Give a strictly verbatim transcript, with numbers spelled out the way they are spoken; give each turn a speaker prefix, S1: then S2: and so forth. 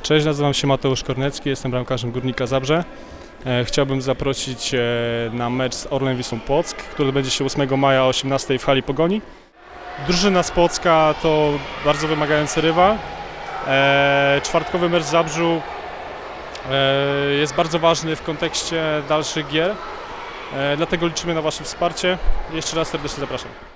S1: Cześć, nazywam się Mateusz Kornecki, jestem bramkarzem Górnika Zabrze. Chciałbym zaprosić na mecz z Orlen Wisłą Płock, który będzie się ósmego maja o osiemnastej w hali Pogoni. Drużyna z Płocka to bardzo wymagający rywal. Czwartkowy mecz w Zabrzu jest bardzo ważny w kontekście dalszych gier, dlatego liczymy na Wasze wsparcie. Jeszcze raz serdecznie zapraszam.